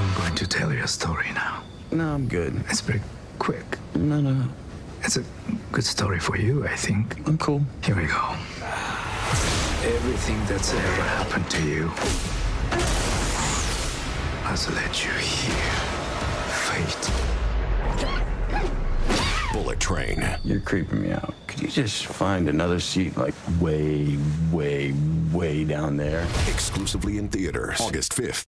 I'm going to tell you a story now. No, I'm good. It's pretty quick. No. It's a good story for you, I think. I'm cool. Here we go. Everything that's ever happened to you has led you here. Fate. Bullet Train. You're creeping me out. Could you just find another seat, like, way, way, way down there? Exclusively in theaters August 5th.